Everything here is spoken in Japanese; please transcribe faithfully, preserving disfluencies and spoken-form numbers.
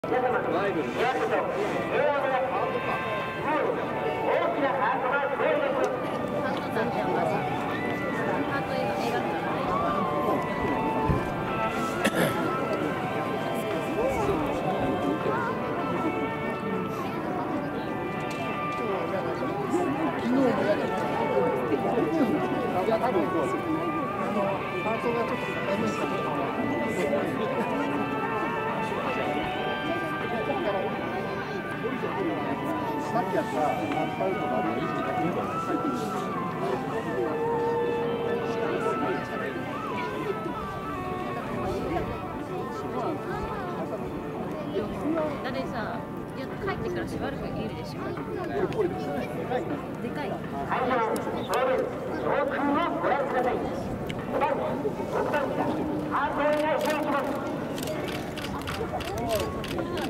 皆様、平和と平和の大きなハートが増えます。ハートなんてやっぱり、ハート映画映画だからね。昨日もやりました。いや、多分そうです。あの、ハートがちょっと高めにしたとか。さっきやったアスファルトがある意識がいいのかな。 だってさ、帰ってからしばらくいるでしょ。 これでかい。 でかい。 会場正面上空をご覧ください。ごばん、ろくばんがハートを描いていきます。